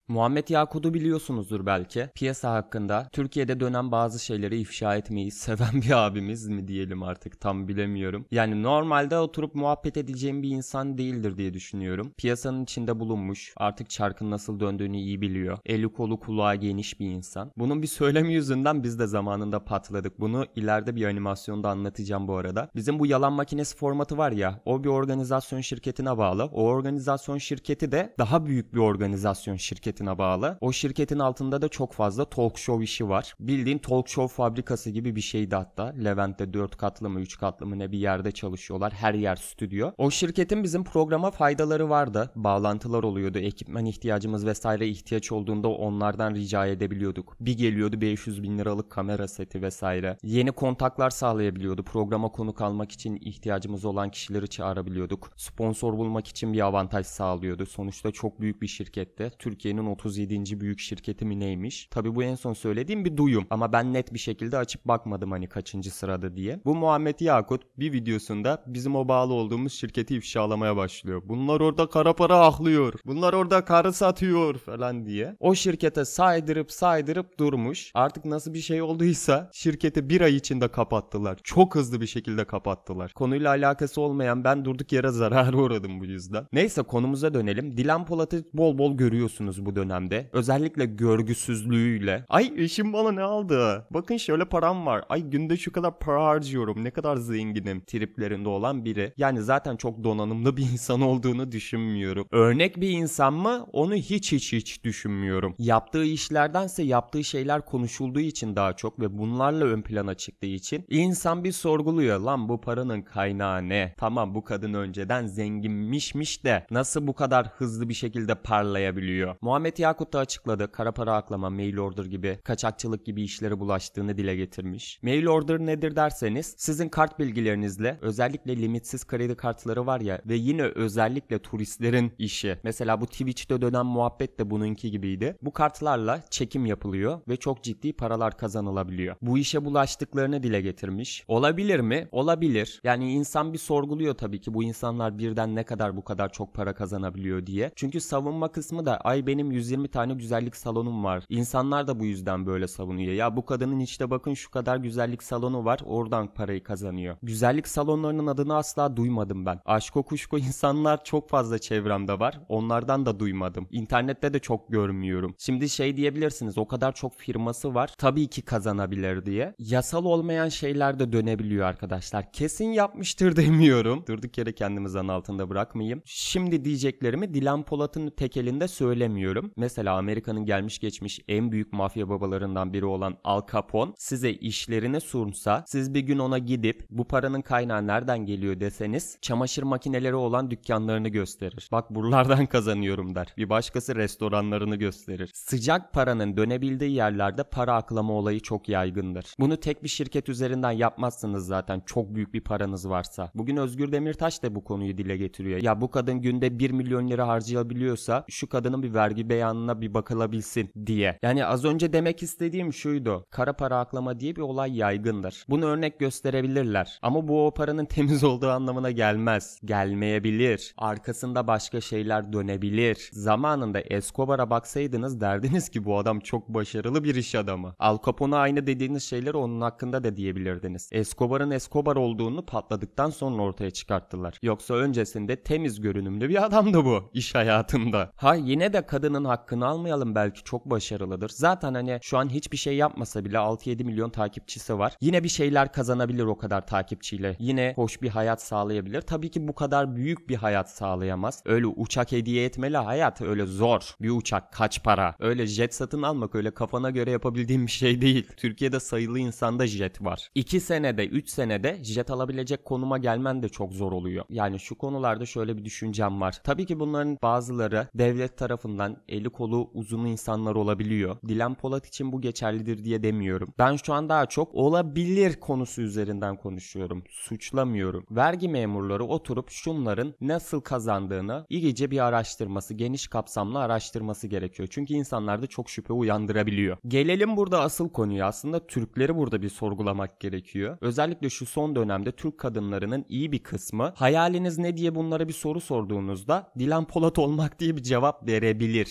Muhammed Yakut'u biliyorsunuzdur belki. Piyasa hakkında Türkiye'de dönen bazı şeyleri ifşa etmeyi seven bir abimiz mi diyelim artık, tam bilemiyorum. Yani normalde oturup muhabbet edeceğim bir insan değildir diye düşünüyorum. Piyasanın içinde bulunmuş, artık çarkın nasıl döndüğünü iyi biliyor. Eli kolu kulağı geniş bir insan. Bunun bir söylemi yüzünden biz de zamanında patladık. Bunu ileride bir animasyonda anlatacağım bu arada. Bizim bu yalan makinesi formatı var ya, o bir organizasyon şirketine bağlı. O organizasyon şirketi de daha büyük bir organizasyon şirketine bağlı. O şirketin altında da çok fazla talk show işi var. Bildiğin talk show fabrikası gibi bir şeydi hatta. Levent'te 4 katlı mı 3 katlı mı ne bir yerde çalışıyorlar. Her yer stüdyo. O şirketin bizim programa faydaları vardı. Bağlantılar oluyordu. Ekipman ihtiyacımız vesaire ihtiyaç olduğunda onlardan rica edebiliyorduk. Bir geliyordu 500 bin liralık kamera seti vesaire. Yeni kontaklar sağlayabiliyordu. Programa konuk almak için ihtiyacımız olan kişileri çağırabiliyorduk. Sponsor bulmak için bir avantaj sağlıyordu. Sonuçta çok büyük bir şirkette. Türkiye'nin 37. büyük şirketi mi neymiş? Tabi bu en son söylediğim bir duyum. Ama ben net bir şekilde açıp bakmadım hani kaçıncı sırada diye. Bu Muhammed Yakut bir videosunda bizim o bağlı olduğumuz şirketi ifşalamaya başlıyor. Bunlar orada kara para aklıyor. Bunlar orada karı satıyor falan diye. O şirkete saydırıp durmuş. Artık nasıl bir şey olduysa şirketi bir ay içinde kapattılar. Çok hızlı bir şekilde kapattılar. Konuyla alakası olmayan ben durduk yere zarara uğradım bu yüzden. Neyse konumuza dönelim. Dilan Polat'ı bol bol görüyorsunuz bu dönemde. Özellikle görgüsüzlüğüyle. Ay eşim bana ne aldı? Bakın şöyle param var. Ay günde şu kadar para harcıyorum. Ne kadar zenginim triplerinde olan biri. Yani zaten çok donanımlı bir insan olduğunu düşünmüyorum. Örnek bir insan mı? Onu hiç düşünmüyorum. Yaptığı işlerdense yaptığı şeyler konuşulduğu için daha çok ve bunlarla ön plana çıktığı için insan bir sorguluyor. Lan bu paranın kaynağı ne? Tamam bu kadın önceden zenginmişmiş de nasıl bu kadar hızlı bir şekilde parlayabiliyor? Muhammed Yakut da açıkladı. Kara para aklama, mail order gibi, kaçakçılık gibi işlere bulaştığını dile getirmiş. Mail order nedir derseniz sizin kart bilgilerinizle özellikle limitsiz kredi kartları var ya ve yine özellikle turistlerin işi. Mesela bu Twitch'te dönen muhabbet de bununki gibiydi. Bu kartlarla çekim yapılıyor ve çok ciddi paralar kazanılabiliyor. Bu işe bulaştıklarını dile getirmiş. Olabilir mi? Olabilir. Yani insan bir sorguluyor tabii ki bu insanlar birden ne kadar bu kadar çok para kazanabiliyor diye. Çünkü savunma kısmı da ay benim 120 tane güzellik salonum var. İnsanlar da bu yüzden böyle savunuyor. Ya bu kadının işte bakın şu kadar güzellik salonu var oradan parayı kazanıyor. Güzellik salonlarının adını asla duymadım ben. Aşko kuşko insanlar çok fazla çevremde var. Onlardan da duymadım. İnternette de çok görmüyorum. Şimdi şey diyebilirsiniz o kadar çok firması var. Tabii ki kazanabilir diye. Yasal olmayan şeyler de dönebiliyor arkadaşlar. Kesin yapmıştır demiyorum. Durduk yere kendimi zan altında bırakmayayım. Şimdi diyeceklerimi Dilan Polat'ın tek elinde söylemiyorum. Mesela Amerika'nın gelmiş geçmiş en büyük mafya babalarından biri olan Al Capone size işlerini sunsa, siz bir gün ona gidip bu paranın kaynağı nereden geliyor deseniz çamaşır makineleri olan dükkanlarını gösterir. Bak buralardan kazanıyorum der. Bir başkası restoranlarını gösterir. Sıcak paranın dönebildiği yerlerde para aklama olayı çok yaygındır. Bunu tek bir şirket üzerinden yapmazsınız zaten çok büyük bir paranız varsa. Bugün Özgür Demirtaş da bu konuyu dile getiriyor. Ya bu kadın günde 1 milyon lira harcayabiliyorsa şu kadının bir vergi beyanına bir bakılabilsin diye. Yani az önce demek istediğim şuydu. Kara para aklama diye bir olay yaygındır. Bunu örnek gösterebilirler. Ama bu o paranın temiz olduğu anlamına gelmez. Gelmeyebilir. Arkasında başka şeyler dönebilir. Zamanında Escobar'a baksaydınız derdiniz ki bu adam çok başarılı bir iş adamı. Al Capone'a aynı dediğiniz şeyleri onun hakkında da diyebilirdiniz. Escobar'ın Escobar olduğunu patladıktan sonra ortaya çıkarttılar. Yoksa öncesinde temiz görünümlü bir adamdı bu iş hayatında. Ha yine de kadının hakkını almayalım belki çok başarılıdır. Zaten hani şu an hiçbir şey yapmasa bile 6-7 milyon takipçisi var. Yine bir şeyler kazanabilir o kadar takipçiyle. Yine hoş bir hayat sağlayabilir. Tabii ki bu kadar büyük bir hayat sağlayamaz. Öyle uçak hediye etmeli hayat öyle zor. Bir uçak kaç para? Öyle jet satın almak öyle kafana göre yapabildiğim bir şey değil. Türkiye'de sayılı insanda jet var. 2 senede 3 senede jet alabilecek konuma gelmen de çok zor oluyor. Yani şu konularda şöyle bir düşüncem var. Tabii ki bunların bazıları devlet tarafından eli kolu uzun insanlar olabiliyor. Dilan Polat için bu geçerlidir diye demiyorum. Ben şu an daha çok olabilir konusu üzerinden konuşuyorum. Suçlamıyorum. Vergi memurları oturup şunların nasıl kazandığını iyice bir araştırması, geniş kapsamlı araştırması gerekiyor. Çünkü insanlarda çok şüphe uyandırabiliyor. Gelelim burada asıl konuya. Aslında Türkleri burada bir sorgulamak gerekiyor. Özellikle şu son dönemde Türk kadınlarının iyi bir kısmı hayaliniz ne diye bunlara bir soru sorduğunuzda Dilan Polat olmak diye bir cevap verebilir.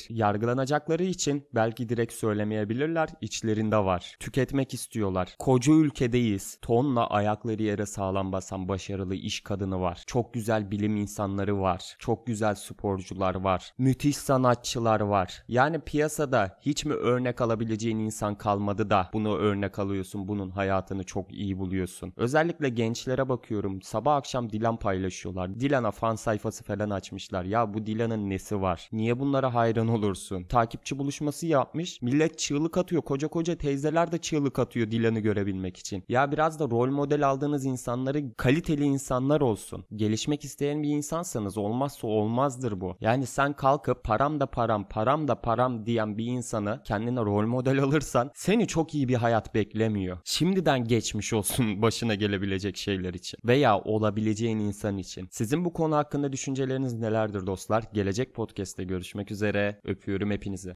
olabilir. Yargılanacakları için belki direkt söylemeyebilirler. İçlerinde var. Tüketmek istiyorlar. Koca ülkedeyiz. Tonla ayakları yere sağlam basan başarılı iş kadını var. Çok güzel bilim insanları var. Çok güzel sporcular var. Müthiş sanatçılar var. Yani piyasada hiç mi örnek alabileceğin insan kalmadı da bunu örnek alıyorsun, bunun hayatını çok iyi buluyorsun. Özellikle gençlere bakıyorum. Sabah akşam Dilan paylaşıyorlar. Dilan'a fan sayfası falan açmışlar. Ya bu Dilan'ın nesi var? Niye bunlara hayran olursun? Takipçi buluşması yapmış. Millet çığlık atıyor. Koca koca teyzeler de çığlık atıyor Dilan'ı görebilmek için. Ya biraz da rol model aldığınız insanları kaliteli insanlar olsun. Gelişmek isteyen bir insansanız olmazsa olmazdır bu. Yani sen kalkıp param da param, param da param diyen bir insanı kendine rol model alırsan seni çok iyi bir hayat beklemiyor. Şimdiden geçmiş olsun başına gelebilecek şeyler için veya olabileceğin insan için. Sizin bu konu hakkında düşünceleriniz nelerdir dostlar? Gelecek podcast'te görüşmek üzere. Öpüyorum hepinizi.